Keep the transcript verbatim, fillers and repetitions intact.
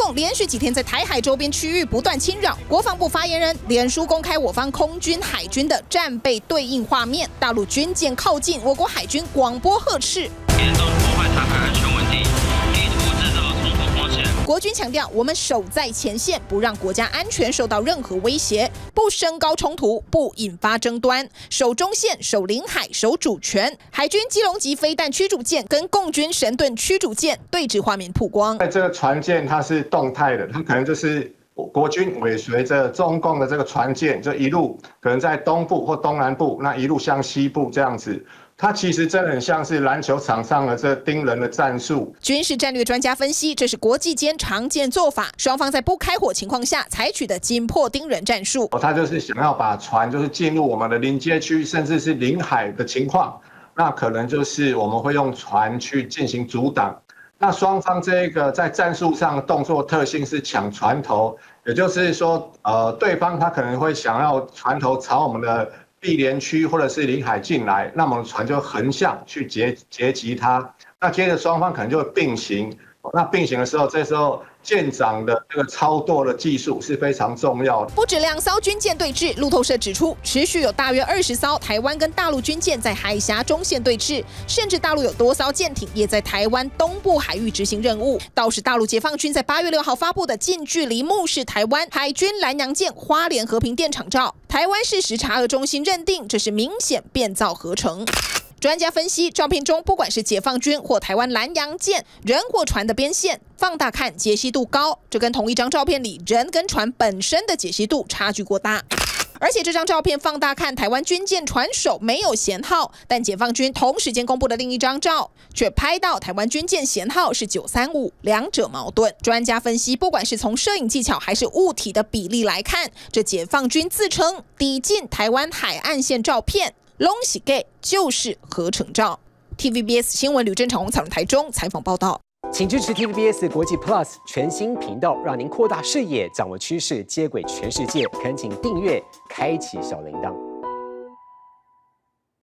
共连续几天在台海周边区域不断侵扰，国防部发言人脸书公开我方空军、海军的战备对应画面，大陆军舰靠近，我国海军广播呵斥， 严重破坏台海安全稳定，意图制造冲突风险。 国军强调，我们守在前线，不让国家安全受到任何威胁，不升高冲突，不引发争端，守中线、守领海、守主权。海军基隆级飞弹驱逐舰跟共军神盾驱逐舰对峙画面曝光。 这个船舰它是动态的，它可能就是国军尾随着中共的这个船舰，就一路可能在东部或东南部，那一路向西部这样子。它其实真的很像是篮球场上的这盯人的战术。 军事战略专家分析，这是国际间常见做法，双方在不开火情况下采取的紧迫盯人战术。 他就是想要把船就是进入我们的临街区，甚至是领海的情况，那可能就是我们会用船去进行阻挡。那双方这个在战术上的动作特性是抢船头，也就是说，呃，对方他可能会想要船头朝我们的避联区或者是领海进来，那么船就横向去截截击它。那接着双方可能就会并行。那并行的时候，这时候舰长的这个操舵的技术是非常重要的。 不止两艘军舰对峙，路透社指出，持续有大约二十艘台湾跟大陆军舰在海峡中线对峙，甚至大陆有多艘舰艇也在台湾东部海域执行任务。倒是大陆解放军在八月六号发布的近距离目视台湾海军蓝洋舰花莲和平电厂照，台湾事实查核中心认定这是明显变造合成。专家分析，照片中不管是解放军或台湾蓝洋舰人或船的边线，放大看解析度高，这跟同一张照片里人跟船本身的解析度差距过大。而且这张照片放大看，台湾军舰船首没有舷号，但解放军同时间公布的另一张照却拍到台湾军舰舷号是九三五，两者矛盾。专家分析，不管是从摄影技巧还是物体的比例来看，这解放军自称抵近台湾海岸线照片拢是假，就是合成照。T V B S 新闻吕正长、洪彩荣台中采访报道。 请支持 T V B S 国际 Plus 全新频道，让您扩大视野，掌握趋势，接轨全世界。恳请订阅，开启小铃铛。